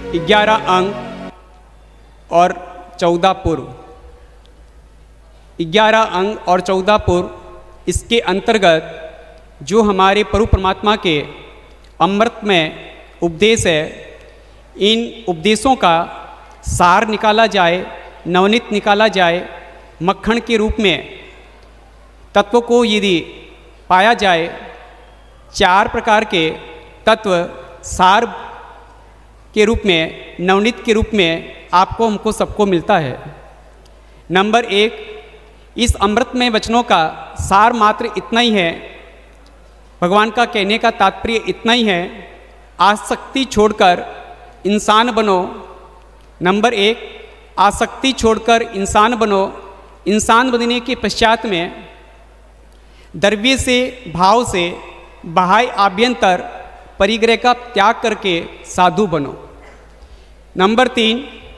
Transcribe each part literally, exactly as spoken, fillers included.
ग्यारह अंग और चौदह पूर्व। ग्यारह अंग और चौदह पूर्व, इसके अंतर्गत जो हमारे प्रभु परमात्मा के अमृतमय उपदेश है, इन उपदेशों का सार निकाला जाए, नवनीत निकाला जाए, मक्खन के रूप में तत्व को यदि पाया जाए, चार प्रकार के तत्व सार के रूप में, नवनीत के रूप में आपको हमको सबको मिलता है। नंबर एक, इस अमृतमय वचनों का सार मात्र इतना ही है, भगवान का कहने का तात्पर्य इतना ही है, आसक्ति छोड़कर इंसान बनो। नंबर एक, आसक्ति छोड़कर इंसान बनो। इंसान बनने के पश्चात में द्रव्य से, भाव से, बाह्य आभ्यंतर परिग्रह का त्याग करके साधु बनो। नंबर तीन,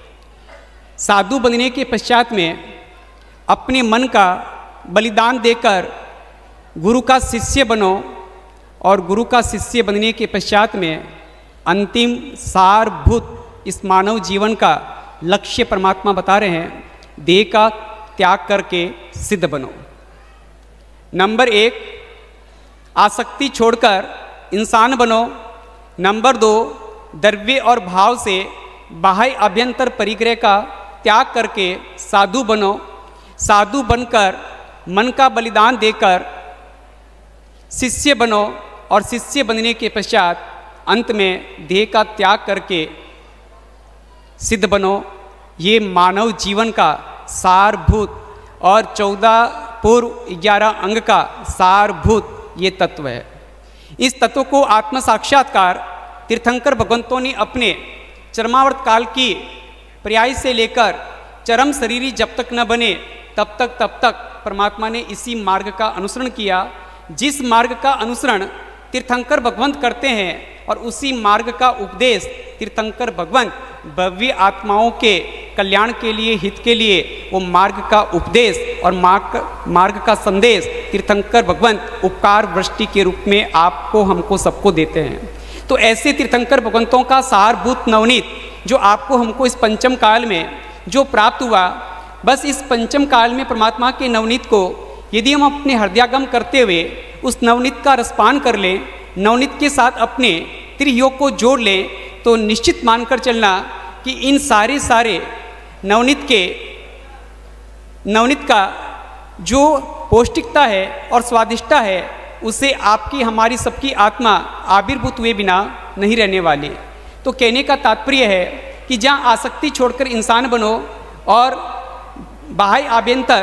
साधु बनने के पश्चात में अपने मन का बलिदान देकर गुरु का शिष्य बनो, और गुरु का शिष्य बनने के पश्चात में अंतिम सारभूत इस मानव जीवन का लक्ष्य परमात्मा बता रहे हैं, देह का त्याग करके सिद्ध बनो। नंबर एक, आसक्ति छोड़कर इंसान बनो। नंबर दो, द्रव्य और भाव से बाह्य अभ्यंतर परिग्रह का त्याग करके साधु बनो। साधु बनकर मन का बलिदान देकर शिष्य बनो, और शिष्य बनने के पश्चात अंत में देह का त्याग करके सिद्ध बनो। ये मानव जीवन का सारभूत और चौदह पूर्व ग्यारह अंग का सारभूत ये तत्व है। इस तत्व को आत्म साक्षात्कार तीर्थंकर भगवंतों ने अपने चरमावर्त काल की पर्याय से लेकर चरम शरीरी जब तक न बने तब तक तब तक परमात्मा ने इसी मार्ग का अनुसरण किया, जिस मार्ग का अनुसरण तीर्थंकर भगवंत करते हैं, और उसी मार्ग का उपदेश तीर्थंकर भगवंत भव्य आत्माओं के कल्याण के लिए, हित के लिए वो मार्ग का उपदेश और मार्ग मार्ग का संदेश तीर्थंकर भगवंत उपकार वृष्टि के रूप में आपको हमको सबको देते हैं। तो ऐसे तीर्थंकर भगवंतों का सारभूत नवनीत जो आपको हमको इस पंचम काल में जो प्राप्त हुआ, बस इस पंचम काल में परमात्मा के नवनीत को यदि हम अपने हृदयागम करते हुए उस नवनीत का रसपान कर लें, नवनीत के साथ अपने त्रियोग को जोड़ लें, तो निश्चित मानकर चलना कि इन सारे सारे नवनीत के नवनीत का जो पौष्टिकता है और स्वादिष्टता है, उसे आपकी हमारी सबकी आत्मा आविर्भूत हुए बिना नहीं रहने वाली। तो कहने का तात्पर्य है कि जहाँ आसक्ति छोड़कर इंसान बनो और बाह्य आभ्यंतर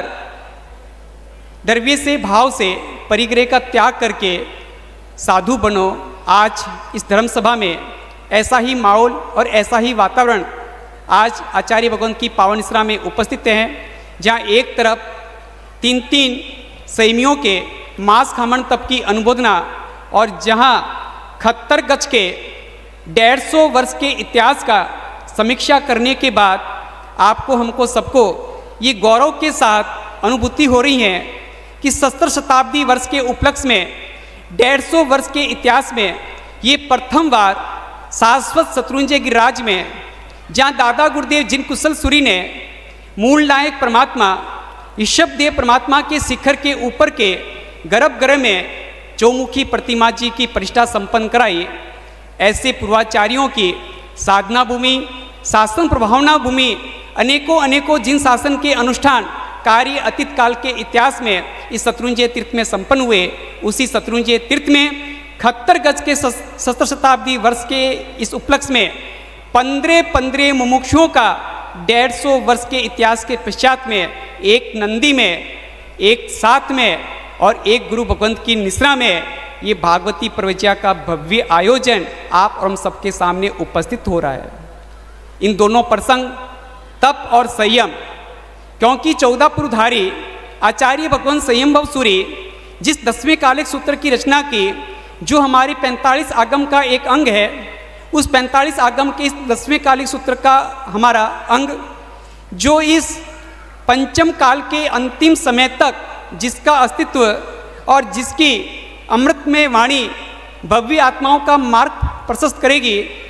द्रव्य से, भाव से परिग्रह का त्याग करके साधु बनो। आज इस धर्म सभा में ऐसा ही माहौल और ऐसा ही वातावरण आज आचार्य भगवंत की पावन इसरा में उपस्थित हैं, जहाँ एक तरफ तीन तीन संयमियों के मांस खामन तप की अनुमोदना, और जहाँ खत्तर गज के डेढ़ सौ वर्ष के इतिहास का समीक्षा करने के बाद आपको हमको सबको ये गौरव के साथ अनुभूति हो रही है कि सत्तर शताब्दी वर्ष के उपलक्ष्य में डेढ़ सौ वर्ष के इतिहास में ये प्रथम बार शाश्वत शत्रुंजय गिरिराज में, जहाँ दादा गुरुदेव जिन कुशल सूरी ने मूल नायक परमात्मा ऋषभदेव परमात्मा के शिखर के ऊपर के गर्भगृह में चौमुखी प्रतिमा जी की प्रतिष्ठा संपन्न कराई, ऐसे पूर्वाचार्यों की साधना भूमि, शासन प्रभावना भूमि, अनेकों अनेकों जिन शासन के अनुष्ठान कार्य अतीत काल के इतिहास में इस शत्रुंजय तीर्थ में संपन्न हुए, उसी शत्रुंजय तीर्थ में खत्तर गज के सत्तर शताब्दी वर्ष के इस उपलक्ष्य में पंद्रह पंद्रह मुमुक्षुओं का डेढ़ सौ वर्ष के इतिहास के पश्चात में एक नंदी में, एक साथ में और एक गुरु भगवंत की निश्रा में ये भागवती प्रवचन का भव्य आयोजन आप और हम सबके सामने उपस्थित हो रहा है। इन दोनों प्रसंग तप और संयम, क्योंकि चौदह पुरधारी आचार्य भगवंत संयंभव सूरी जिस दसवें कालिक सूत्र की रचना की, जो हमारे पैंतालीस आगम का एक अंग है, उस पैंतालीस आगम के इस दसवें कालिक सूत्र का हमारा अंग, जो इस पंचम काल के अंतिम समय तक जिसका अस्तित्व और जिसकी अमृतमय वाणी भव्य आत्माओं का मार्ग प्रशस्त करेगी,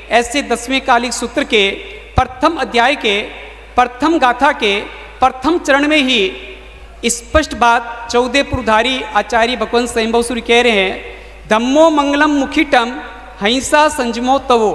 ऐसे दसवें कालिक सूत्र के प्रथम अध्याय के प्रथम गाथा के प्रथम चरण में ही स्पष्ट बात चौदहपुरधारी आचार्य भगवंत स्वयंभव सूर्य कह रहे हैं, धम्मो मंगलम मुखिटम हिंसा संजमो तवो,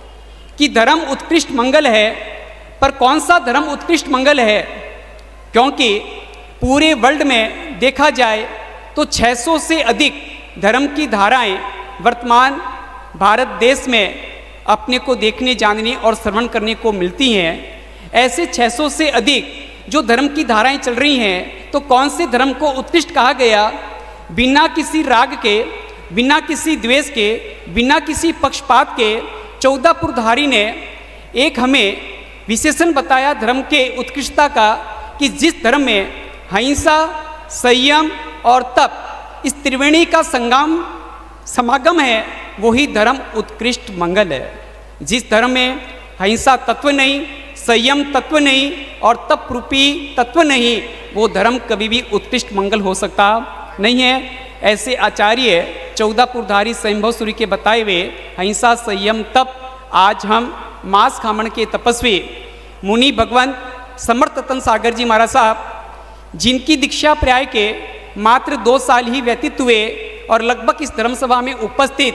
कि धर्म उत्कृष्ट मंगल है। पर कौन सा धर्म उत्कृष्ट मंगल है? क्योंकि पूरे वर्ल्ड में देखा जाए तो छह सौ से अधिक धर्म की धाराएं वर्तमान भारत देश में अपने को देखने, जानने और श्रवण करने को मिलती हैं। ऐसे छह सौ से अधिक जो धर्म की धाराएं चल रही हैं, तो कौन से धर्म को उत्कृष्ट कहा गया? बिना किसी राग के, बिना किसी द्वेष के, बिना किसी पक्षपात के चौदहपुरधारी ने एक हमें विशेषण बताया धर्म के उत्कृष्टता का, कि जिस धर्म में अहिंसा, संयम और तप इस त्रिवेणी का संगम समागम है, वही धर्म उत्कृष्ट मंगल है। जिस धर्म में अहिंसा तत्व नहीं, संयम तत्व नहीं और तप रूपी तत्व नहीं, वो धर्म कभी भी उत्कृष्ट मंगल हो सकता नहीं है। ऐसे आचार्य चौदहपुरधारी स्वयंभव सूर्य के बताए हुए अहिंसा, संयम, तप आज हम मांस खामण के तपस्वी मुनि भगवंत समर्थ रतन सागर जी महाराज साहब, जिनकी दीक्षा प्राय के मात्र दो साल ही व्यतीत हुए और लगभग इस धर्मसभा में उपस्थित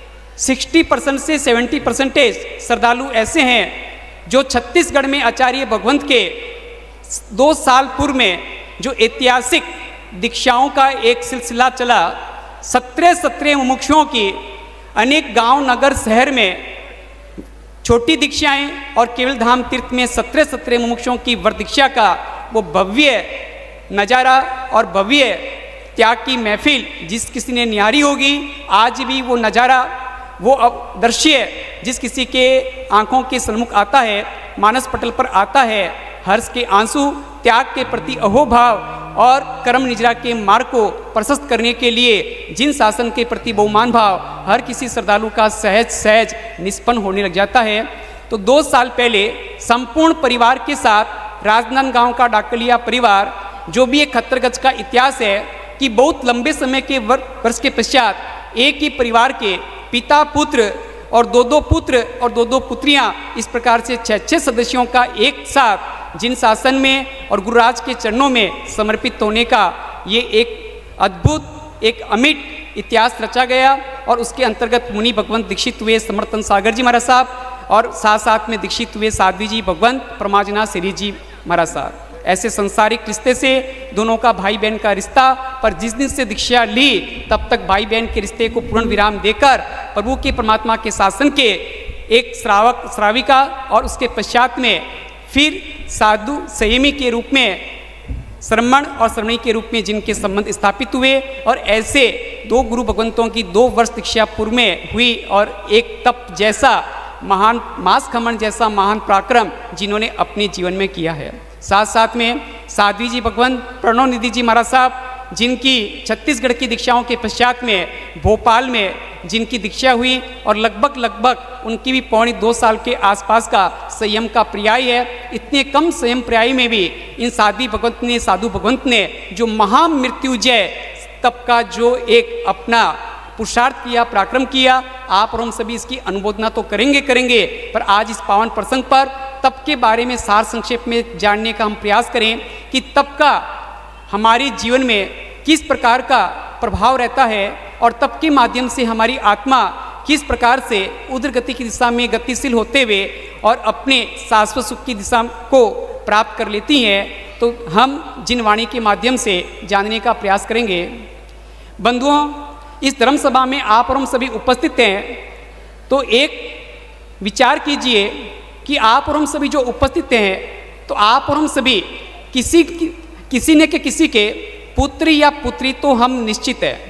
साठ परसेंट से सत्तर परसेंटेज श्रद्धालु ऐसे हैं जो छत्तीसगढ़ में आचार्य भगवंत के दो साल पूर्व में जो ऐतिहासिक दीक्षाओं का एक सिलसिला चला, सत्रह सत्रह मुमुक्षुओं की अनेक गांव, नगर, शहर में छोटी दीक्षाएं और केवल धाम तीर्थ में सत्रह सत्रह मुमुक्षुओं की वर दीक्षा का वो भव्य नज़ारा और भव्य त्याग की महफिल जिस किसी ने निहारी होगी, आज भी वो नज़ारा, वो दृश्य जिस किसी के आंखों के सन्मुख आता है, मानस पटल पर आता है, हर्ष के आंसू, त्याग के प्रति अहोभाव और कर्म निजरा के मार्ग को प्रशस्त करने के लिए जिन शासन के प्रति बहुमान भाव हर किसी श्रद्धालु का सहज सहज निष्पन्न होने लग जाता है। तो दो साल पहले संपूर्ण परिवार के साथ राजनांदगांव का डाकलिया परिवार, जो भी एक खत्तर गज का इतिहास है कि बहुत लंबे समय के वर्ष के पश्चात एक ही परिवार के पिता, पुत्र और दो दो पुत्र और दो दो पुत्रियां, इस प्रकार से छः छः सदस्यों का एक साथ जिन शासन में और गुरुराज के चरणों में समर्पित होने का ये एक अद्भुत, एक अमिट इतिहास रचा गया। और उसके अंतर्गत मुनि भगवंत दीक्षित हुए समर्थन सागर जी महाराज साहब और साथ साथ में दीक्षित हुए साध्वी जी भगवंत परमाजना श्री जी महाराज साहब। ऐसे संसारिक रिश्ते से दोनों का भाई बहन का रिश्ता, पर जिस दिन से दीक्षा ली तब तक भाई बहन के रिश्ते को पूर्ण विराम देकर प्रभु के परमात्मा के शासन के एक श्रावक श्राविका और उसके पश्चात में फिर साधु संयमी के रूप में, श्रमण और श्रमणी के रूप में जिनके संबंध स्थापित हुए। और ऐसे दो गुरु भगवंतों की दो वर्ष दीक्षा पूर्व में हुई और एक तप जैसा महान, मास खमन जैसा महान पराक्रम जिन्होंने अपने जीवन में किया है। साथ साथ में साध्वी जी भगवंत प्रणव निधि जी महाराज साहब, जिनकी छत्तीसगढ़ की दीक्षाओं के पश्चात में भोपाल में जिनकी दीक्षा हुई और लगभग लगभग उनकी भी पौने दो साल के आसपास का संयम का पर्याय है। इतने कम संयम पर्याय में भी इन साध्वी भगवंत ने, साधु भगवंत ने जो महामृत्युजय तप का जो एक अपना पुरुषार्थ किया, पराक्रम किया, आप और हम सभी इसकी अनुमोदना तो करेंगे करेंगे पर आज इस पावन प्रसंग पर तप के बारे में सार संक्षेप में जानने का हम प्रयास करें कि तप का हमारे जीवन में किस प्रकार का प्रभाव रहता है और तप के माध्यम से हमारी आत्मा किस प्रकार से उग्र गति की दिशा में गतिशील होते हुए और अपने शाश्वत सुख की दिशा को प्राप्त कर लेती हैं। तो हम जिन वाणी के माध्यम से जानने का प्रयास करेंगे। बंधुओं, इस धर्म सभा में आप और हम सभी उपस्थित हैं, तो एक विचार कीजिए कि आप और हम सभी जो उपस्थित हैं, तो आप और हम सभी किसी किसी न के किसी के पुत्र या पुत्री तो हम निश्चित है।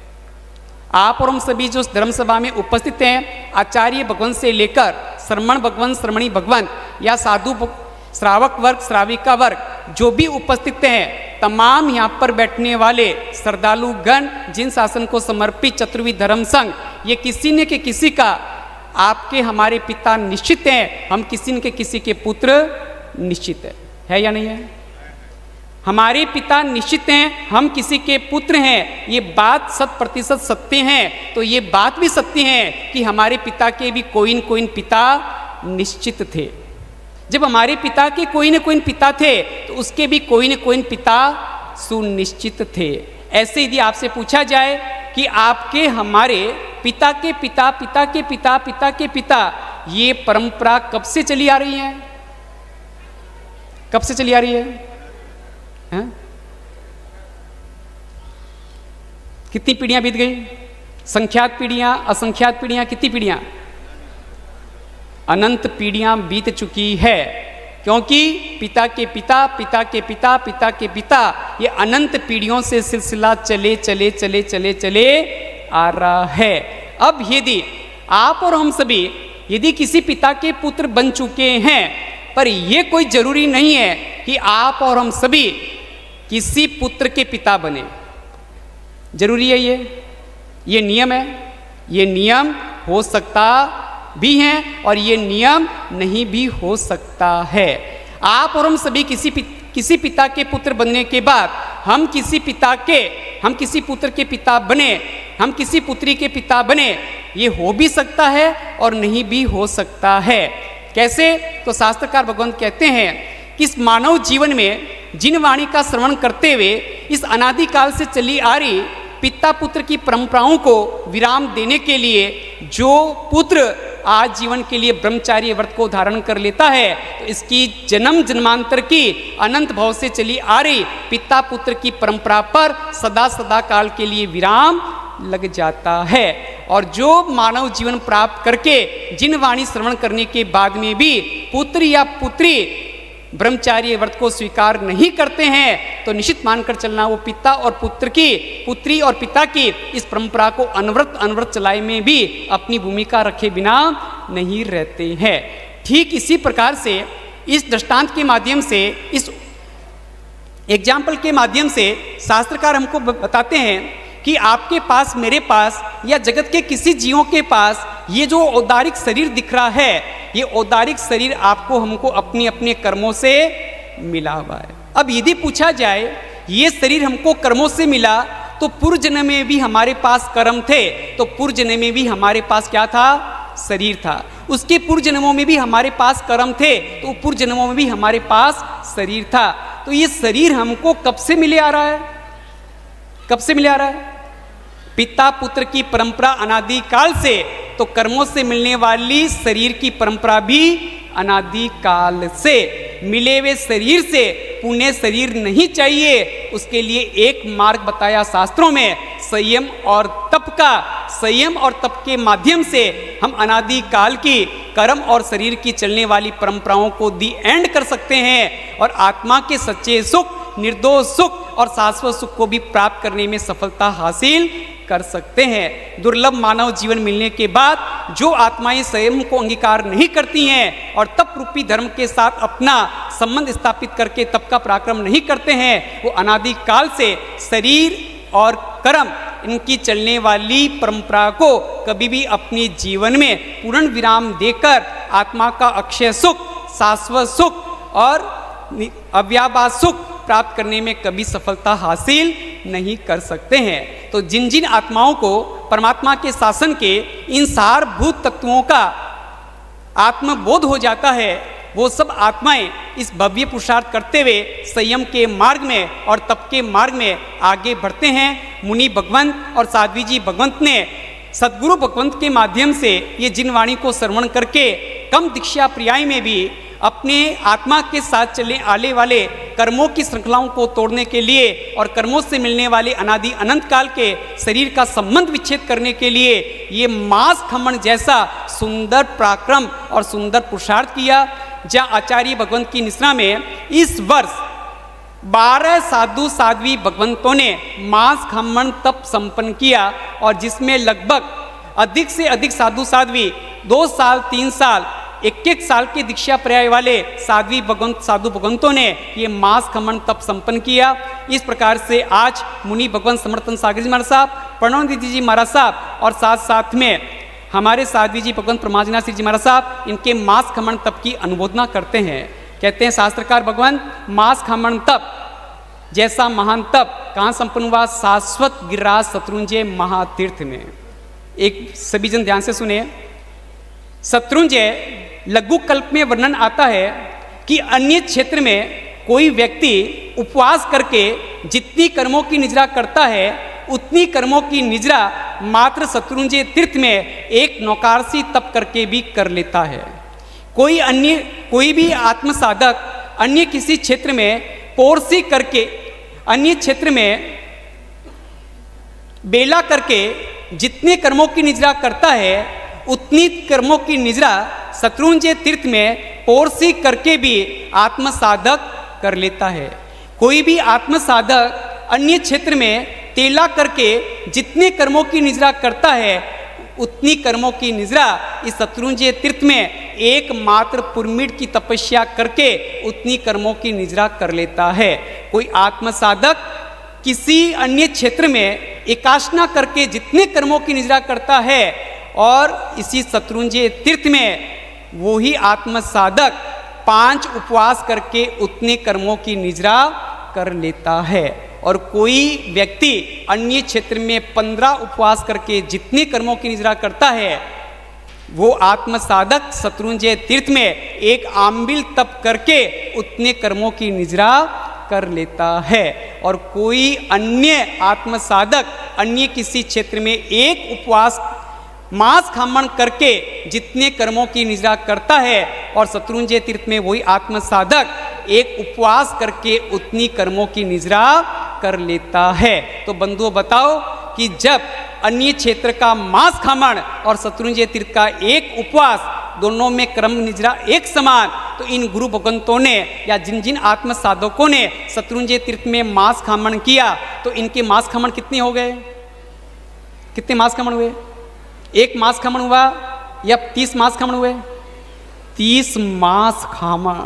आप और हम सभी जो धर्म सभा में उपस्थित हैं, आचार्य भगवंत से लेकर श्रमण भगवंत, श्रमणी भगवंत या साधु श्रावक वर्ग, श्राविका वर्ग जो भी उपस्थित हैं, तमाम यहाँ पर बैठने वाले श्रद्धालु गण, जिन शासन को समर्पित चतुर्विध धर्म संघ, ये किसी न के किसी का आपके हमारे पिता निश्चित हैं, हम किसी न के किसी के पुत्र निश्चित है, है या नहीं है? हमारे पिता निश्चित हैं, हम किसी के पुत्र हैं, ये बात शत प्रतिशत सत्य है। तो ये बात भी सत्य है कि हमारे पिता के भी कोई न कोई पिता निश्चित थे। जब हमारे पिता के कोई न कोई पिता थे तो उसके भी कोई न कोई पिता सुनिश्चित थे। ऐसे यदि आपसे पूछा जाए कि आपके हमारे पिता के पिता पिता के पिता पिता के पिता, ये परंपरा कब से चली आ रही है? कब से चली आ रही है, है? कितनी पीढ़ियां बीत गई? संख्यात पीढ़ियां, असंख्यात पीढ़ियां, कितनी पीढ़ियां? अनंत पीढ़ियां बीत चुकी है, क्योंकि पिता के पिता पिता के पिता पिता के पिता, ये अनंत पीढ़ियों से सिलसिला चले चले चले चले चले आ रहा है। अब यदि आप और हम सभी यदि किसी पिता के पुत्र बन चुके हैं, पर यह कोई जरूरी नहीं है कि आप और हम सभी किसी पुत्र के पिता बने। जरूरी है ये ये नियम है। ये नियम हो सकता भी है और ये नियम नहीं भी हो सकता है। आप और हम सभी किसी पि, किसी पिता के पुत्र बनने के बाद हम किसी पिता के हम किसी पुत्र के पिता बने, हम किसी पुत्री के पिता बने, ये हो भी सकता है और नहीं भी हो सकता है। कैसे? तो शास्त्रकार भगवान कहते हैं कि इस मानव जीवन में जिन वाणी का श्रवण करते हुए इस अनादिकाल से चली आ रही पिता पुत्र की परंपराओं को विराम देने के लिए जो पुत्र आज जीवन के लिए ब्रह्मचार्य व्रत को धारण कर लेता है, तो इसकी जन्म जन्मांतर की अनंत भाव से चली आ रही पिता पुत्र की परंपरा पर सदा सदा काल के लिए विराम लग जाता है। और जो मानव जीवन प्राप्त करके जिन वाणी श्रवण करने के बाद में भी पुत्र या पुत्री ब्रह्मचार्य व्रत को स्वीकार नहीं करते हैं, तो निश्चित मानकर चलना वो पिता और पुत्र की पुत्री और पिता की इस परंपरा को अनवरत अनवरत चलाए में भी अपनी भूमिका रखे बिना नहीं रहते हैं। ठीक इसी प्रकार से इस दृष्टांत के माध्यम से, इस एग्जाम्पल के माध्यम से शास्त्रकार हमको बताते हैं कि आपके पास, मेरे पास या जगत के किसी जीवों के पास ये जो औदारिक शरीर दिख रहा है, ये औदारिक शरीर आपको हमको अपने अपने कर्मों से मिला हुआ है। अब यदि पूछा जाए ये शरीर हमको कर्मों से मिला, तो पूर्व जन्म में भी हमारे पास कर्म थे, तो पूर्व जन्म में भी हमारे पास क्या था? शरीर था। उसके पूर्व जन्मों में भी हमारे पास कर्म थे, तो पूर्व जन्मों में भी हमारे पास शरीर था। तो ये शरीर हमको कब से मिले आ रहा है? कब से मिले आ रहा है? पिता पुत्र की परंपरा अनादिकाल से, तो कर्मों से मिलने वाली शरीर की परंपरा भी अनादिकाल से। मिले हुए शरीर से पुण्य शरीर नहीं चाहिए, उसके लिए एक मार्ग बताया शास्त्रों में, संयम और तप का। संयम और तप के माध्यम से हम अनादिकाल की कर्म और शरीर की चलने वाली परंपराओं को दी एंड कर सकते हैं और आत्मा के सच्चे सुख, निर्दोष सुख और शाश्वत सुख को भी प्राप्त करने में सफलता हासिल कर सकते हैं। दुर्लभ मानव जीवन मिलने के बाद जो आत्माएं स्वयं को अंगीकार नहीं करती हैं और तप रूपी धर्म के साथ अपना संबंध स्थापित करके तप का पराक्रम नहीं करते हैं, वो अनादिकाल से शरीर और कर्म इनकी चलने वाली परंपरा को कभी भी अपने जीवन में पूर्ण विराम देकर आत्मा का अक्षय सुख, शाश्वत सुख और अव्याभास सुख प्राप्त करने में कभी सफलता हासिल नहीं कर सकते हैं। तो जिन जिन आत्माओं को परमात्मा के शासन के इन सारभूत तत्वों का आत्मबोध हो जाता है, वो सब आत्माएं इस भव्य पुरुषार्थ करते हुए संयम के मार्ग में और तप के मार्ग में आगे बढ़ते हैं। मुनि भगवंत और साध्वी जी भगवंत ने सदगुरु भगवंत के माध्यम से ये जिन वाणी को श्रवण करके कम दीक्षा पर्याय में भी अपने आत्मा के साथ चले आने वाले कर्मों की श्रृंखलाओं को तोड़ने के लिए और कर्मों से मिलने वाले अनादि अनंत काल के शरीर का संबंध विच्छेद करने के लिए ये मास खमन जैसा सुंदर पराक्रम और सुंदर पुरुषार्थ किया। जहाँ आचार्य भगवंत की निश्रा में इस वर्ष बारह साधु साध्वी भगवंतों ने मास खमन तप संपन्न किया और जिसमें लगभग अधिक से अधिक साधु साध्वी दो साल तीन साल एक एक साल के दीक्षा पर्याय वाले साध्वी भगवंत साधु भगवंतों ने ये मास खमन तप संपन्न किया। इस प्रकार से आज मुनि भगवंत समर्थन सागर जी महाराज साहब, प्रणव दीदी जी महाराज साहब और साथ साथ में हमारे साध्वी जी भगवंत प्रमाजनाथ जी महाराज साहब इनके मास खमन तप की अनुमोदना करते हैं। कहते हैं शास्त्रकार भगवान, मास खमन तप जैसा महान तप कहाँ संपन्न हुआ? शाश्वत गिरिराज शत्रुंजय महातीर्थ में। एक सभी जन ध्यान से सुने, शत्रुंजय लघु कल्प में वर्णन आता है कि अन्य क्षेत्र में कोई व्यक्ति उपवास करके जितनी कर्मों की निजरा करता है उतनी कर्मों की निजरा मात्र शत्रुंजय तीर्थ में एक नौकारसी तप करके भी कर लेता है। कोई अन्य कोई भी आत्म साधक अन्य किसी क्षेत्र में पोरसी करके अन्य क्षेत्र में बेला करके जितने कर्मों की निजरा करता है उतनी कर्मों की निजरा शत्रुंजय तीर्थ में पोरसी करके भी आत्म साधक कर लेता है। कोई भी आत्म साधक अन्य क्षेत्र में तेला करके जितने कर्मों की निजरा करता है उतनी कर्मों की निजरा इस शत्रुंजय तीर्थ में एकमात्र पुरमिड की तपस्या करके उतनी कर्मों की निजरा कर लेता है। कोई आत्म साधक किसी अन्य क्षेत्र में एकाशना करके जितने कर्मों की निजरा करता है और इसी शत्रुंजय तीर्थ में वो ही आत्म साधक पांच उपवास करके उतने कर्मों की निजरा कर लेता है। और कोई व्यक्ति अन्य क्षेत्र में पंद्रह उपवास करके जितने कर्मों की निजरा करता है वो आत्म साधक शत्रुंजय तीर्थ में एक आंबिल तप करके उतने कर्मों की निजरा कर लेता है। और कोई अन्य आत्म साधक अन्य किसी क्षेत्र में एक उपवास मांस खामण करके जितने कर्मों की निजरा करता है और शत्रुंजय तीर्थ में वही आत्म साधक एक उपवास करके उतनी कर्मों की निजरा कर लेता है। तो बंधुओं बताओ कि जब अन्य क्षेत्र का मांस खामण और शत्रुंजय तीर्थ का एक उपवास दोनों में कर्म निजरा एक समान, तो इन गुरु भगवंतों ने या जिन जिन आत्म साधकों ने शत्रुंजय तीर्थ में मांस खामण किया तो इनके मांस खामण कितने हो गए? कितने मांस खामण हुए? एक मांस खामण हुआ या तीस मांस खामण हुए? तीस मांस खामण।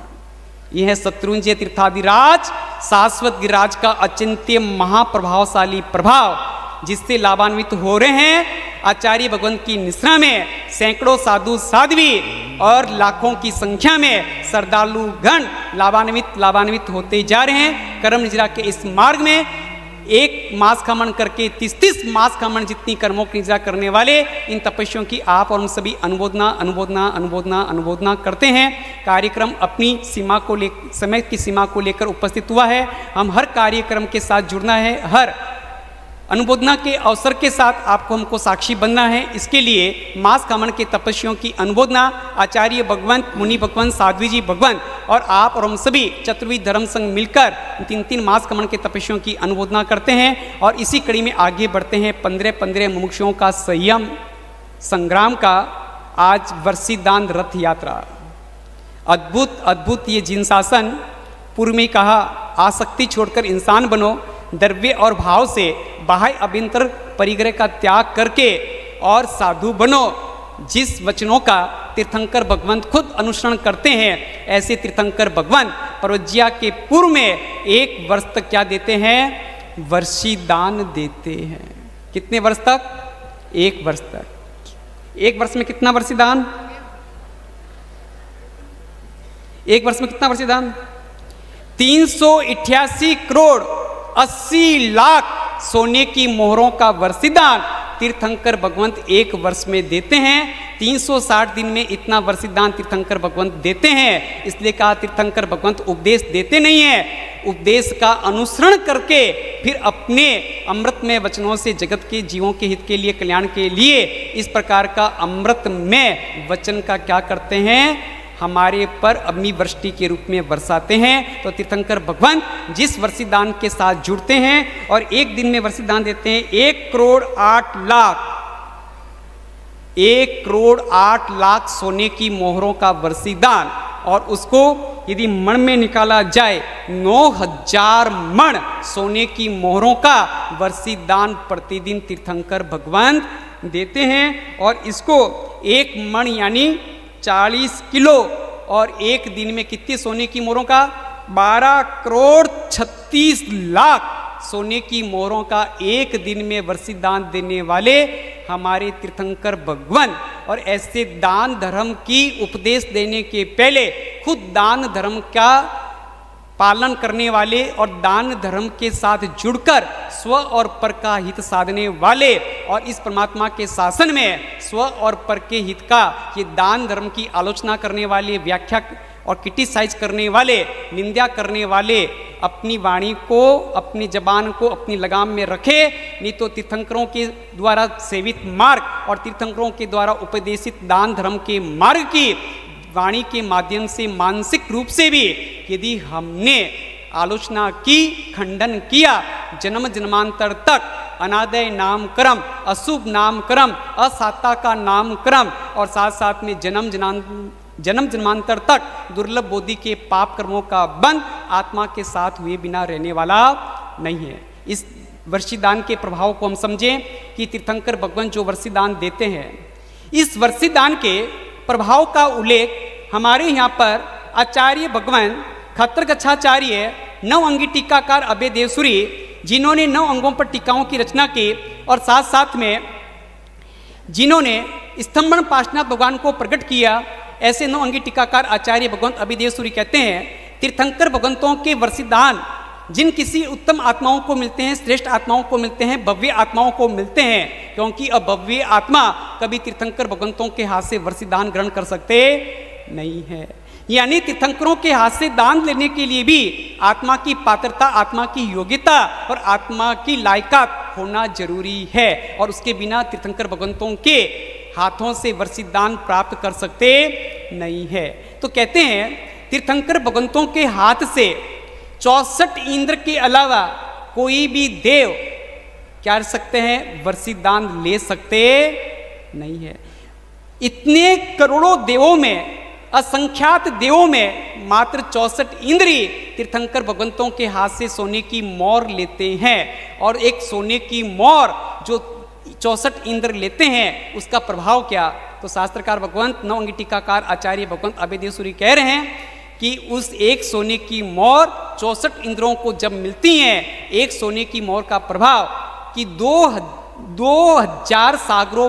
यह है शत्रुंजय तीर्थाधिराज शाश्वत गिरिराज का अचिंत्य महाप्रभावशाली प्रभाव जिससे लाभान्वित हो रहे हैं आचार्य भगवंत की निश्रा में सैकड़ों साधु साध्वी और लाखों की संख्या में श्रद्धालु गण लाभान्वित लाभान्वित होते जा रहे हैं। कर्म निजरा के इस मार्ग में एक मास खामण करके तीस तीस मास खामण जितनी कर्मों की निजरा करने वाले इन तपस्वियों की आप और हम सभी अनुमोदना अनुमोदना अनुमोदना अनुमोदना करते हैं। कार्यक्रम अपनी सीमा को ले समय की सीमा को लेकर उपस्थित हुआ है। हम हर कार्यक्रम के साथ जुड़ना है, हर अनुमोदना के अवसर के साथ आपको हमको साक्षी बनना है। इसके लिए मास खामण के तपस्वियों की अनुमोदना आचार्य भगवंत, मुनि भगवंत, साध्वी जी भगवंत और आप और हम सभी चतुर्विध धर्म संघ मिलकर तीन तीन मास खामण के तपस्वियों की अनुमोदना करते हैं। और इसी कड़ी में आगे बढ़ते हैं। पंद्रह पंद्रह मुमुक्षुओं का संयम संग्राम का आज वर्षीदान रथ यात्रा। अद्भुत अद्भुत ये जिन शासन पूर्व में कहा, आसक्ति छोड़कर इंसान बनो, द्रव्य और भाव से बाह्य अभ्यंतर परिग्रह का त्याग करके और साधु बनो। जिस वचनों का तीर्थंकर भगवंत खुद अनुसरण करते हैं ऐसे तीर्थंकर भगवंत परवज्या के पूर्व में एक वर्ष तक क्या देते हैं? वर्षीदान देते हैं। कितने वर्ष तक? एक वर्ष तक। एक वर्ष में कितना वर्षीदान? एक वर्ष में कितना वर्षीदान? तीन सौ अट्ठासी करोड़ अस्सी लाख सोने की मोहरों का वर्षीदान तीर्थंकर भगवंत एक वर्ष में देते हैं। तीन सौ साठ दिन में इतना वर्षीदान तीर्थंकर भगवंत देते हैं। इसलिए कहा तीर्थंकर भगवंत उपदेश देते नहीं है, उपदेश का अनुसरण करके फिर अपने अमृतमय वचनों से जगत के जीवों के हित के लिए, कल्याण के लिए इस प्रकार का अमृतमय वचन का क्या करते हैं? हमारे पर अग्नि वृष्टि के रूप में बरसाते हैं। तो तीर्थंकर भगवंत जिस वर्षीदान के साथ जुड़ते हैं और एक दिन में वर्षीदान देते हैं एक करोड़ आठ लाख एक करोड़ आठ लाख सोने की मोहरों का वर्षीदान, और उसको यदि मण में निकाला जाए नौ हजार मण सोने की मोहरों का वर्षीदान प्रतिदिन तीर्थंकर भगवंत देते हैं। और इसको एक मण यानी चालीस किलो और एक दिन में कितनी सोने की मोहरों का? बारह करोड़ छत्तीस लाख सोने की मोहरों का एक दिन में वर्षीदान देने वाले हमारे तीर्थंकर भगवान। और ऐसे दान धर्म की उपदेश देने के पहले खुद दान धर्म का पालन करने वाले और दान धर्म के साथ जुड़कर स्व और पर का हित साधने वाले और इस परमात्मा के शासन में स्व और पर के हित का ये दान धर्म की आलोचना करने वाले, व्याख्या और क्रिटिसाइज करने वाले, निंदा करने वाले अपनी वाणी को, अपनी जबान को अपनी लगाम में रखे, नहीं तो तीर्थंकरों के द्वारा सेवित मार्ग और तीर्थंकरों के द्वारा उपदेशित दान धर्म के मार्ग की वाणी के माध्यम से मानसिक रूप से भी यदि हमने आलोचना की, खंडन किया, जन्म जन्मांतर तक अनादय नामकर्म, अशुभ नामकर्म, असाता का नामकर्म और साथ साथ में जन्म जन्म जन्म जन्मांतर तक दुर्लभ बोधि के पाप कर्मों का बंध आत्मा के साथ हुए बिना रहने वाला नहीं है। इस वर्षीदान के प्रभाव को हम समझें कि तीर्थंकर भगवान जो वर्षीदान देते हैं, इस वर्षीदान के प्रभाव का उल्लेख हमारे यहाँ पर आचार्य भगवान खत्र गच्छाचार्य नव अंगी टीकाकार अभय देवसुरी, जिन्होंने नौ अंगों पर टीकाओं की रचना की और साथ साथ में जिन्होंने स्तंभन पार्श्वनाथ भगवान को प्रकट किया, ऐसे नौ अंगी टीकाकार आचार्य भगवंत अभय देवसुरी कहते हैं तीर्थंकर भगवंतों के वर्षीदान जिन किसी उत्तम आत्माओं को मिलते हैं, श्रेष्ठ आत्माओं को मिलते हैं, भव्य आत्माओं को मिलते हैं, क्योंकि अब भव्य आत्मा कभी तीर्थंकर भगवंतों के हाथ से वर्षीदान ग्रहण कर सकते नहीं है। यानी तीर्थंकरों के हाथ से दान लेने के लिए भी आत्मा की पात्रता, आत्मा की योग्यता और आत्मा की लायकात होना जरूरी है और उसके बिना तीर्थंकर भगवंतों के हाथों से वर्षीदान प्राप्त कर सकते नहीं है। तो कहते हैं तीर्थंकर भगवंतों के हाथ से चौसठ इंद्र के अलावा कोई भी देव क्या कर सकते हैं, वर्षीदान ले सकते नहीं है। इतने करोड़ों देवों में, असंख्यात देवों में मात्र चौसठ इंद्र ही तीर्थंकर भगवंतों के हाथ से सोने की मोर लेते हैं और एक सोने की मोर जो चौसठ इंद्र लेते हैं उसका प्रभाव क्या। तो शास्त्रकार भगवंत नौ अंगी टीकाकार आचार्य भगवंत अभय देवसुरी कह रहे हैं कि उस एक सोने की मोर चौसठ इंद्रों को जब मिलती हैं, एक सोने की मोर का प्रभाव कि दो दो हजार सागरों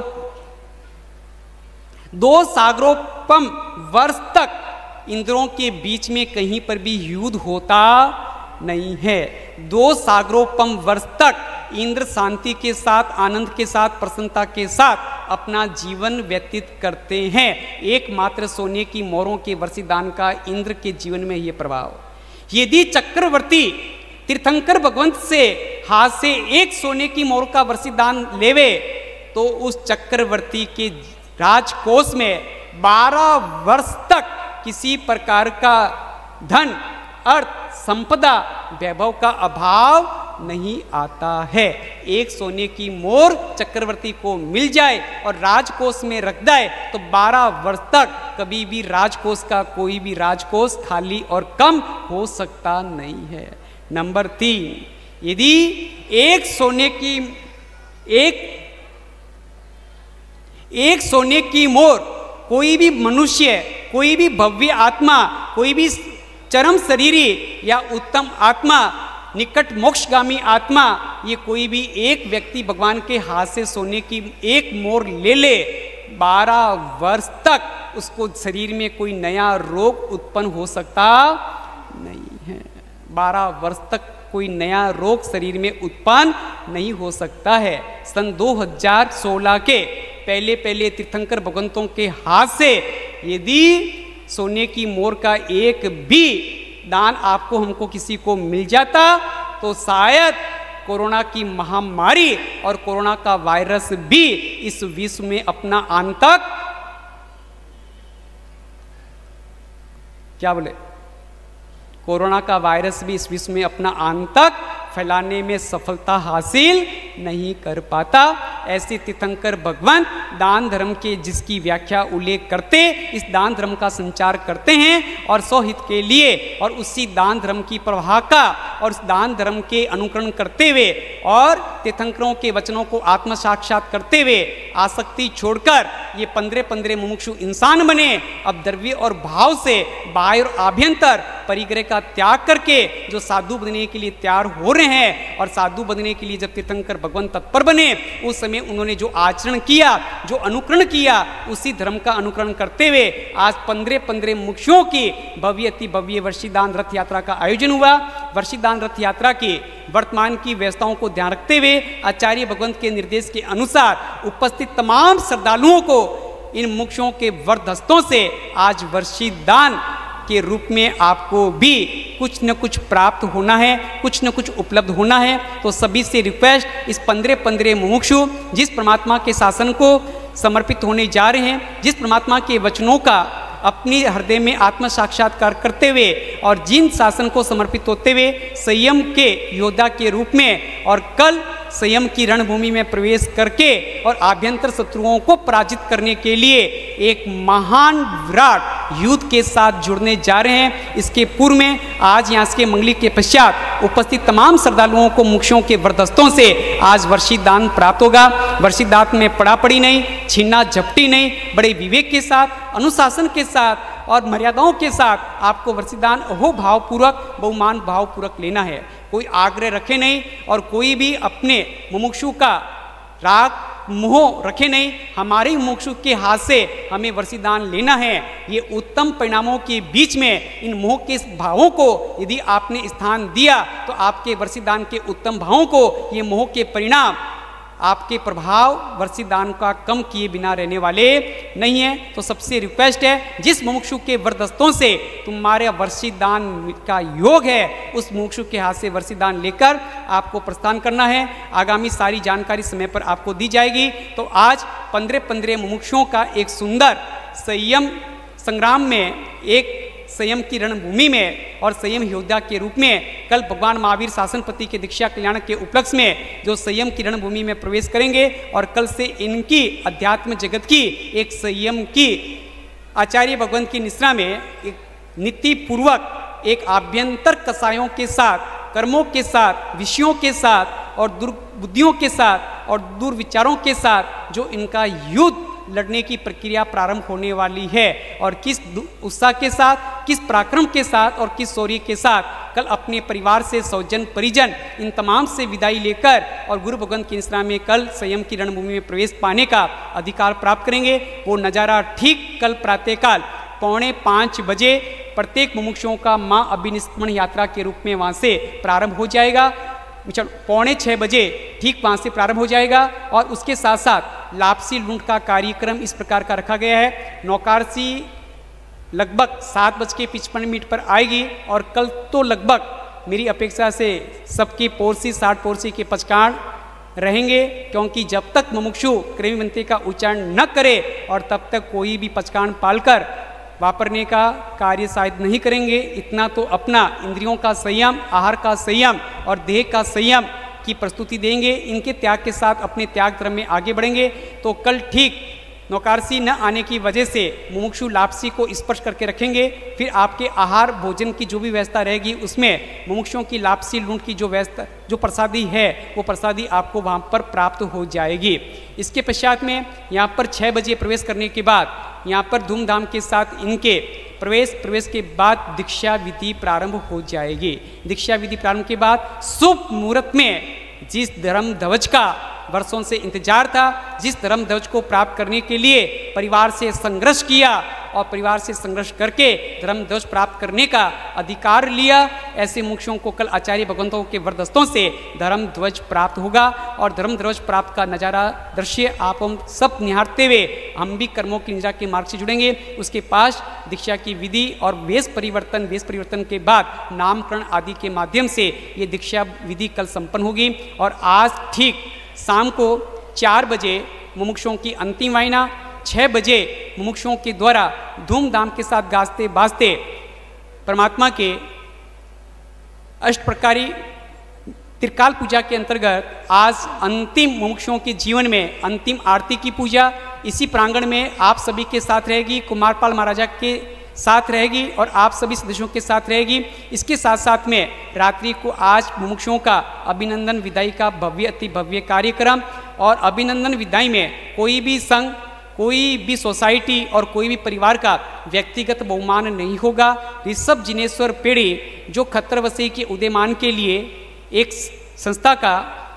दो सागरोपम वर्ष तक इंद्रों के बीच में कहीं पर भी युद्ध होता नहीं है। दो सागरोपम वर्ष तक इंद्र शांति के साथ, आनंद के साथ, प्रसन्नता के साथ अपना जीवन व्यतीत करते हैं। एकमात्र सोने की मोरों के वर्षीदान का इंद्र के जीवन में यह प्रभाव। यदि चक्रवर्ती तीर्थंकर भगवंत से हाथ से एक सोने की मोर का वर्षीदान लेवे तो उस चक्रवर्ती के राजकोष में बारह वर्ष तक किसी प्रकार का धन, अर्थ, संपदा, वैभव का अभाव नहीं आता है। एक सोने की मोर चक्रवर्ती को मिल जाए और राजकोष में रख जाए तो बारह वर्ष तक कभी भी राजकोष का कोई भी राजकोष खाली और कम हो सकता नहीं है। नंबर तीन, यदि एक सोने की एक एक सोने की मोर कोई भी मनुष्य, कोई भी भव्य आत्मा, कोई भी चरम शरीरी या उत्तम आत्मा, निकट मोक्षगामी आत्मा, ये कोई भी एक व्यक्ति भगवान के हाथ से सोने की एक मोर ले ले, बारह वर्ष तक उसको शरीर में कोई नया रोग उत्पन्न हो सकता नहीं है। बारह वर्ष तक कोई नया रोग शरीर में उत्पन्न नहीं हो सकता है। सन दो हज़ार सोलह के पहले पहले तीर्थंकर भगवंतों के हाथ से यदि सोने की मोर का एक भी दान आपको हमको किसी को मिल जाता तो शायद कोरोना की महामारी और कोरोना का वायरस भी इस विश्व में अपना आंतक क्या बोले कोरोना का वायरस भी इस विश्व में अपना आंतक फैलाने में सफलता हासिल नहीं कर पाता। ऐसे तीर्थंकर भगवान दान धर्म के जिसकी व्याख्या उल्लेख करते, इस दान धर्म का संचार करते हैं और स्वहित के लिए और उसी दान धर्म की प्रवाह का और उस दान धर्म के अनुकरण करते हुए और तीर्थंकरों के वचनों को आत्म साक्षात करते हुए आसक्ति छोड़कर ये पंद्रह पंद्रह मुमुक्षु इंसान बने। अब द्रव्य और भाव से बाह्य और आभ्यंतर परिग्रह का त्याग करके जो साधु बनने के लिए तैयार हो रहे हैं, और साधु बनने के लिए जब तीर्थंकर भगवान तत्पर बने उस समय उन्होंने जो आचरण किया, जो अनुकरण किया, उसी धर्म का अनुकरण करते हुए आज पंद्रह पंद्रह मुमुक्षुओं की भव्य अति भव्य वर्षिदान रथ यात्रा का आयोजन हुआ। वर्षिदान रथ यात्रा की वर्तमान की व्यवस्थाओं को ध्यान रखते हुए आचार्य भगवंत के निर्देश के अनुसार उपस्थित तमाम श्रद्धालुओं को इन मुमुक्षुओं के वरदस्तों से आज वर्षिदान के रूप में आपको भी कुछ न कुछ प्राप्त होना है, कुछ न कुछ उपलब्ध होना है। तो सभी से रिक्वेस्ट, इस पंद्रह पंद्रह मुमुक्षु जिस परमात्मा के शासन को समर्पित होने जा रहे हैं, जिस परमात्मा के वचनों का अपनी हृदय में आत्म साक्षात्कार करते हुए और जिन शासन को समर्पित होते हुए संयम के योद्धा के रूप में और कल संयम की रणभूमि में प्रवेश करके और आभ्यंतर शत्रुओं को पराजित करने के लिए एक महान विराट युद्ध के साथ जुड़ने जा रहे हैं। इसके पूर्व में आज यहाँ के मंगली के पश्चात उपस्थित तमाम श्रद्धालुओं को मुमुक्षुओं के वरदस्तों से आज वर्षिदान प्राप्त होगा। वर्षिदान में पड़ा पड़ी नहीं, छीना झपटी नहीं, बड़े विवेक के साथ, अनुशासन के साथ और मर्यादाओं के साथ आपको वर्षिदान अहो भावपूर्वक, बहुमान भावपूर्वक लेना है। कोई आग्रह रखे नहीं और कोई भी अपने मुमुक्षु का राग मोह रखे नहीं। हमारे मुमुक्षु के हाथ से हमें वर्षिदान लेना है। ये उत्तम परिणामों के बीच में इन मोह के भावों को यदि आपने स्थान दिया तो आपके वर्षिदान के उत्तम भावों को ये मोह के परिणाम आपके प्रभाव वर्षिदान का कम किए बिना रहने वाले नहीं है। तो सबसे रिक्वेस्ट है, जिस मुमुक्षु के वरदस्तों से तुम्हारे वर्षिदान का योग है उस मुमुक्षु के हाथ से वर्षिदान लेकर आपको प्रस्थान करना है। आगामी सारी जानकारी समय पर आपको दी जाएगी। तो आज पंद्रह पंद्रह मुमुक्षुओं का एक सुंदर संयम संग्राम में, एक संयम की रणभूमि में और संयम योद्धा के रूप में कल भगवान महावीर शासनपति के दीक्षा कल्याण के उपलक्ष्य में जो संयम की रणभूमि में प्रवेश करेंगे और कल से इनकी अध्यात्म जगत की एक संयम की आचार्य भगवंत की निश्रा में एक नीति पूर्वक एक आभ्यंतर कसायों के साथ, कर्मों के साथ, विषयों के साथ और दुर्बुद्धियों के साथ और दुर्विचारों के साथ जो इनका युद्ध लड़ने की प्रक्रिया प्रारंभ होने वाली है और किस उत्साह के साथ, किस पराक्रम के साथ और किस शौर्य के साथ कल अपने परिवार से सौजन परिजन इन तमाम से विदाई लेकर और गुरु भगवंत की निश्रा में कल संयम की रणभूमि में प्रवेश पाने का अधिकार प्राप्त करेंगे। वो नज़ारा ठीक कल प्रातःकाल पौने पाँच बजे प्रत्येक मुमुक्षुओं का माँ अभिनिष्क्रमण यात्रा के रूप में वहाँ से प्रारंभ हो जाएगा। चलो पौने छः बजे ठीक वहाँ से प्रारंभ हो जाएगा और उसके साथ साथ लापसी लूंट का कार्यक्रम इस प्रकार का रखा गया है। नौकारसी लगभग सात बज के पचपन मिनट पर आएगी और कल तो लगभग मेरी अपेक्षा से सबकी पोरसी साठ पोरसी के पचकाण रहेंगे, क्योंकि जब तक मुमुक्षु क्रमी मंत्र का उच्चारण न करे और तब तक कोई भी पचकाण पालकर वापरने का कार्य शायद नहीं करेंगे। इतना तो अपना इंद्रियों का संयम, आहार का संयम और देह का संयम की प्रस्तुति देंगे। इनके त्याग के साथ अपने त्याग क्रम में आगे बढ़ेंगे। तो कल ठीक नौकारसी न आने की वजह से मुमुक्षु लापसी को स्पर्श करके रखेंगे। फिर आपके आहार भोजन की जो भी व्यवस्था रहेगी उसमें मुमुक्षुओं की लापसी लूंट की जो व्यवस्था, जो प्रसादी है वो प्रसादी आपको वहाँ पर प्राप्त हो जाएगी। इसके पश्चात में यहाँ पर छः बजे प्रवेश करने के बाद यहाँ पर धूमधाम के साथ इनके प्रवेश प्रवेश के बाद दीक्षा विधि प्रारंभ हो जाएगी। दीक्षा विधि प्रारंभ के बाद शुभ मुहूर्त में जिस धर्म ध्वज का वर्षों से इंतजार था, जिस धर्म ध्वज को प्राप्त करने के लिए परिवार से संघर्ष किया और परिवार से संघर्ष करके धर्म ध्वज प्राप्त करने का अधिकार लिया, ऐसे मुमुक्षुओं को कल आचार्य भगवंतों के वरदस्तों से धर्म ध्वज प्राप्त होगा। और धर्म ध्वज प्राप्त का नज़ारा दृश्य आप हम सब निहारते हुए हम भी कर्मों की निजा के मार्ग से जुड़ेंगे। उसके पास दीक्षा की विधि और वेश परिवर्तन, वेश परिवर्तन के बाद नामकरण आदि के माध्यम से ये दीक्षा विधि कल संपन्न होगी। और आज ठीक शाम को चार बजे मुमुक्षुओं की अंतिम वायना, छः बजे मुमुक्षुओं के द्वारा धूमधाम के साथ गाजते बाजते परमात्मा के अष्ट प्रकारी त्रिकाल पूजा के अंतर्गत आज अंतिम मुमुक्षुओं के जीवन में अंतिम आरती की पूजा इसी प्रांगण में आप सभी के साथ रहेगी, कुमारपाल महाराजा के साथ रहेगी और आप सभी सदस्यों के साथ रहेगी। इसके साथ साथ में रात्रि को आज मुमुक्षुओं का अभिनंदन विदाई का भव्य अति भव्य कार्यक्रम और अभिनंदन विदाई में कोई भी संघ, कोई भी सोसाइटी और कोई भी परिवार का व्यक्तिगत बहुमान नहीं होगा। ऋषभ जिनेश्वर पेड़ी जो खत्तरवसी के उदयमान के लिए एक संस्था का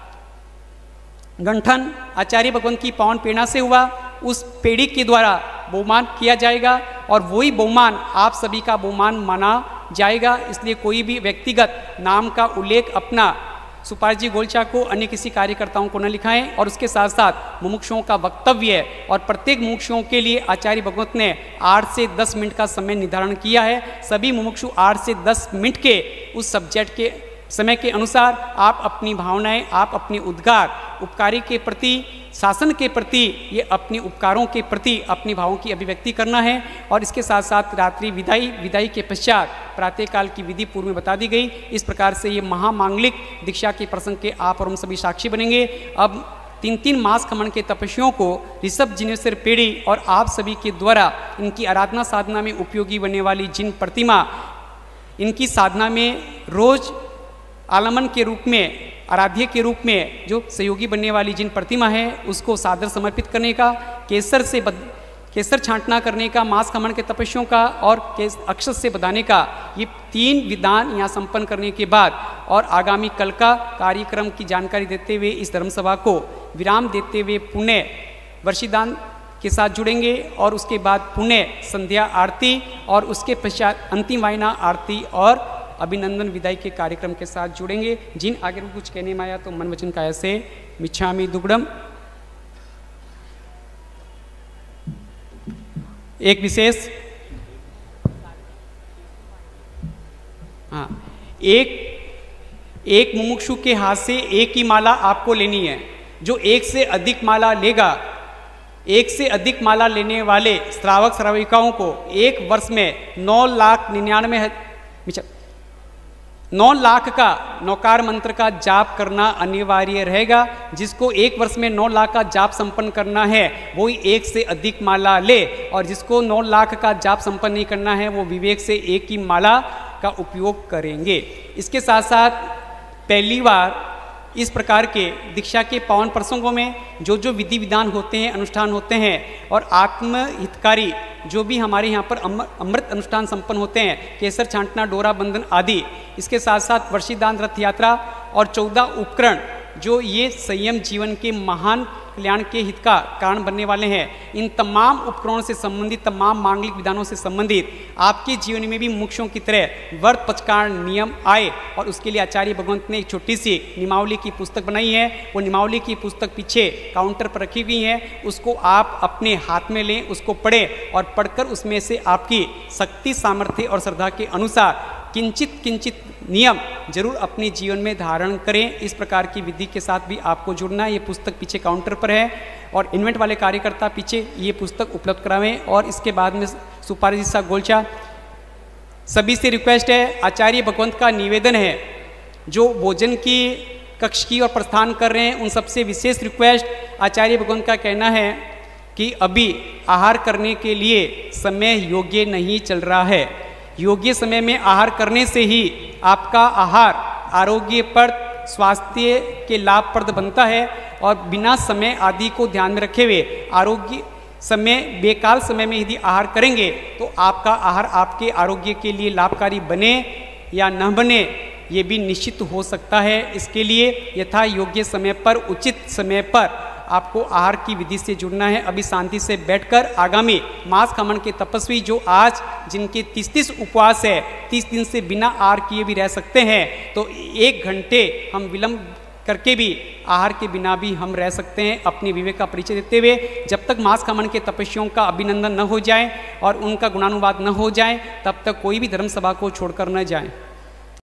गठन आचार्य भगवंत की पावन प्रेरणा से हुआ, उस पेड़ी के द्वारा बहुमान किया जाएगा और वही बहुमान आप सभी का बहुमान माना जाएगा। इसलिए कोई भी व्यक्तिगत नाम का उल्लेख अपना सुपारी जी गोलचा को अन्य किसी कार्यकर्ताओं को न लिखाएं। और उसके साथ साथ मुमुक्षुओं का वक्तव्य है और प्रत्येक मुमुक्षुओं के लिए आचार्य भगवंत ने आठ से दस मिनट का समय निर्धारण किया है। सभी मुमुक्षु आठ से दस मिनट के उस सब्जेक्ट के समय के अनुसार आप अपनी भावनाएं, आप अपनी उद्गार उपकारी के प्रति, शासन के प्रति, ये अपने उपकारों के प्रति अपनी भावों की अभिव्यक्ति करना है। और इसके साथ साथ रात्रि विदाई, विदाई के पश्चात प्रातःकाल की विधि पूर्व में बता दी गई। इस प्रकार से ये महामांगलिक दीक्षा के प्रसंग के आप और हम सभी साक्षी बनेंगे। अब तीन तीन मास खमन के तपस्वियों को ऋषभ जिनेश्वर पेड़ी और आप सभी के द्वारा इनकी आराधना साधना में उपयोगी बनने वाली जिन प्रतिमा, इनकी साधना में रोज आलमन के रूप में, आराध्य के रूप में जो सहयोगी बनने वाली जिन प्रतिमा है उसको सादर समर्पित करने का, केसर से बद, केसर छांटना करने का, मांस खमन के तपस्वियों का और केस अक्षत से बधाने का, ये तीन विधान यहाँ संपन्न करने के बाद और आगामी कल का कार्यक्रम की जानकारी देते हुए इस धर्मसभा को विराम देते हुए पुण्य वर्षीदान के साथ जुड़ेंगे और उसके बाद पुण्य संध्या आरती और उसके पश्चात अंतिम वायना आरती और अभिनंदन विदाई के कार्यक्रम के साथ जुड़ेंगे। जिन आगे कुछ कहने में आया तो मन वचन काया से मिच्छामि दुग्धम। एक विशेष हाँ एक एक मुमुक्षु के हाथ से एक ही माला आपको लेनी है। जो एक से अधिक माला लेगा, एक से अधिक माला लेने वाले श्रावक श्राविकाओं को एक वर्ष में नौ लाख निन्यानवे नौ लाख का नौकार मंत्र का जाप करना अनिवार्य रहेगा। जिसको एक वर्ष में नौ लाख का जाप संपन्न करना है वही एक से अधिक माला ले, और जिसको नौ लाख का जाप संपन्न नहीं करना है वो विवेक से एक ही माला का उपयोग करेंगे। इसके साथ साथ पहली बार इस प्रकार के दीक्षा के पावन प्रसंगों में जो जो विधि विधान होते हैं, अनुष्ठान होते हैं और आत्महितकारी जो भी हमारे यहाँ पर अमृत अनुष्ठान संपन्न होते हैं, केसर छांटना, डोरा बंधन आदि, इसके साथ साथ वर्षीदान, रथ यात्रा और चौदह उपकरण जो ये संयम जीवन के महान कल्याण के हित का कारण बनने वाले हैं, इन तमाम उपकरणों से संबंधित, तमाम मांगलिक विधानों से संबंधित आपके जीवन में भी मुमुक्षुओं की तरह व्रत पचकार नियम आए। और उसके लिए आचार्य भगवंत ने एक छोटी सी नियमावली की पुस्तक बनाई है। वो नियमावली की पुस्तक पीछे काउंटर पर रखी हुई है, उसको आप अपने हाथ में लें, उसको पढ़ें और पढ़कर उसमें से आपकी शक्ति, सामर्थ्य और श्रद्धा के अनुसार किंचित किंचित नियम जरूर अपने जीवन में धारण करें। इस प्रकार की विधि के साथ भी आपको जुड़ना है। ये पुस्तक पीछे काउंटर पर है और इन्वेंट वाले कार्यकर्ता पीछे ये पुस्तक उपलब्ध करावें। और इसके बाद में सुपारी जी सा गोलचा सभी से रिक्वेस्ट है, आचार्य भगवंत का निवेदन है, जो भोजन की कक्ष की और प्रस्थान कर रहे हैं उन सबसे विशेष रिक्वेस्ट, आचार्य भगवंत का कहना है कि अभी आहार करने के लिए समय योग्य नहीं चल रहा है। योग्य समय में आहार करने से ही आपका आहार आरोग्यप्रद, स्वास्थ्य के लाभप्रद बनता है। और बिना समय आदि को ध्यान में रखे हुए आरोग्य समय, बेकाल समय में यदि आहार करेंगे तो आपका आहार आपके आरोग्य के लिए लाभकारी बने या न बने ये भी निश्चित हो सकता है। इसके लिए यथा योग्य समय पर, उचित समय पर आपको आहार की विधि से जुड़ना है। अभी शांति से बैठकर आगामी मास खमन के तपस्वी जो आज जिनके तीस तीस उपवास है, तीस दिन से बिना आहार किए भी रह सकते हैं, तो एक घंटे हम विलंब करके भी आहार के बिना भी हम रह सकते हैं, अपने विवेक का परिचय देते हुए। जब तक मास खमन के तपस्वियों का अभिनंदन न हो जाए और उनका गुणानुवाद न हो जाए तब तक कोई भी धर्म सभा को छोड़कर न जाए।